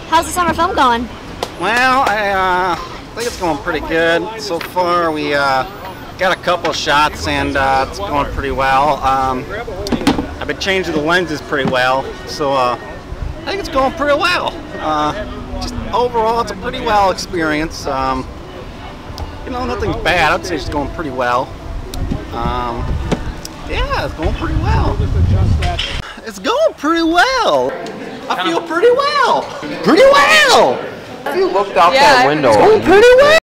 How's the summer film going? Well, I think it's going pretty good so far. We got a couple shots and it's going pretty well. I've been changing the lenses pretty well, so I think it's going pretty well. Just overall, it's a pretty well experience. You know, nothing's bad. I'd say it's going pretty well. Yeah, it's going pretty well. It's going pretty well. I feel pretty well. Pretty well. If you looked out that window, it's going pretty well.